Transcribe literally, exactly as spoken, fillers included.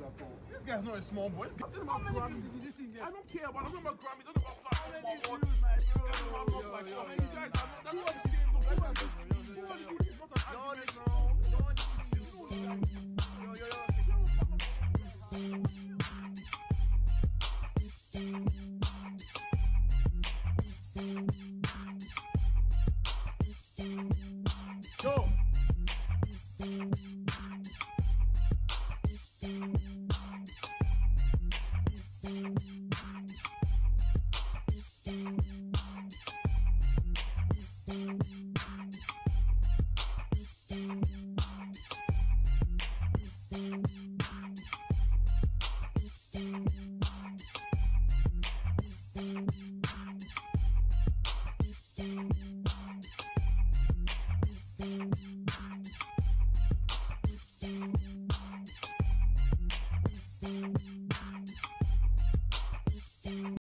at all. This guy's not a small boy. This guy's talking about Grammys. This thing I don't care about. I'm talking about Grammys. I'm talking about platform awards. This guy is This guy's not like that. Man, you guys are not. That's what I'm saying. Who are this? Who are this? It's not an argument